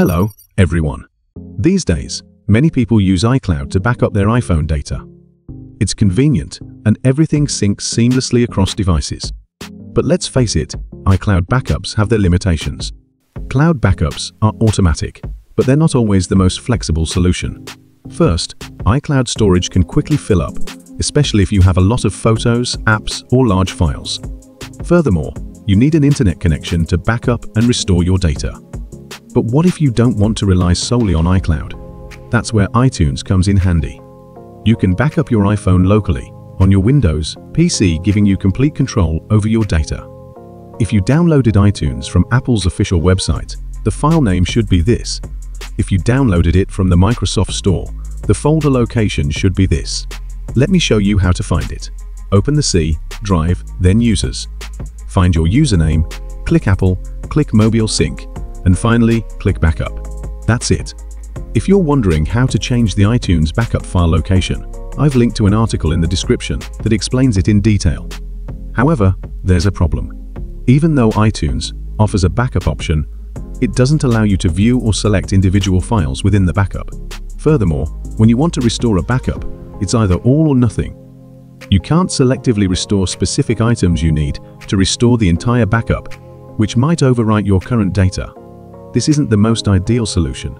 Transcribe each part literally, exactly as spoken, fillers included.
Hello, everyone. These days, many people use iCloud to back up their iPhone data. It's convenient, and everything syncs seamlessly across devices. But let's face it, iCloud backups have their limitations. Cloud backups are automatic, but they're not always the most flexible solution. First, iCloud storage can quickly fill up, especially if you have a lot of photos, apps, or large files. Furthermore, you need an internet connection to back up and restore your data. But what if you don't want to rely solely on iCloud? That's where iTunes comes in handy. You can back up your iPhone locally, on your Windows P C, giving you complete control over your data. If you downloaded iTunes from Apple's official website, the file name should be this. If you downloaded it from the Microsoft Store, the folder location should be this. Let me show you how to find it. Open the C, Drive, then Users. Find your username, click Apple, click Mobile Sync, and finally, click Backup. That's it. If you're wondering how to change the iTunes backup file location, I've linked to an article in the description that explains it in detail. However, there's a problem. Even though iTunes offers a backup option, it doesn't allow you to view or select individual files within the backup. Furthermore, when you want to restore a backup, it's either all or nothing. You can't selectively restore specific items you need to restore the entire backup, which might overwrite your current data. This isn't the most ideal solution.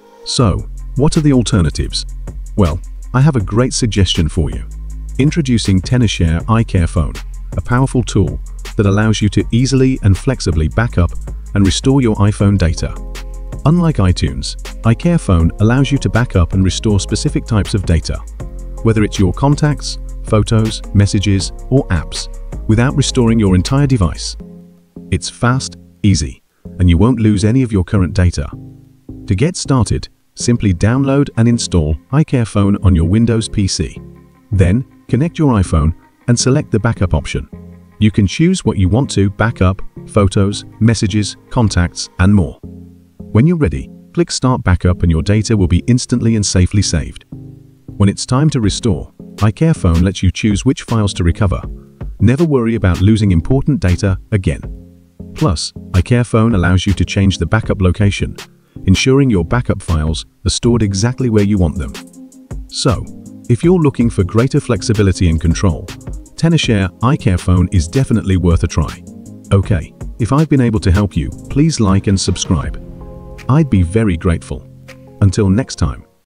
So, what are the alternatives? Well, I have a great suggestion for you. Introducing Tenorshare iCareFone, a powerful tool that allows you to easily and flexibly back up and restore your iPhone data. Unlike iTunes, iCareFone allows you to back up and restore specific types of data, whether it's your contacts, photos, messages, or apps, without restoring your entire device. It's fast, easy, and you won't lose any of your current data. To get started, simply download and install iCareFone on your Windows P C. Then, connect your iPhone and select the backup option. You can choose what you want to back up: photos, messages, contacts, and more. When you're ready, click Start Backup and your data will be instantly and safely saved. When it's time to restore, iCareFone lets you choose which files to recover. Never worry about losing important data again. Plus, iCareFone allows you to change the backup location, ensuring your backup files are stored exactly where you want them. So, if you're looking for greater flexibility and control, Tenorshare iCareFone is definitely worth a try. Okay, if I've been able to help you, please like and subscribe. I'd be very grateful. Until next time.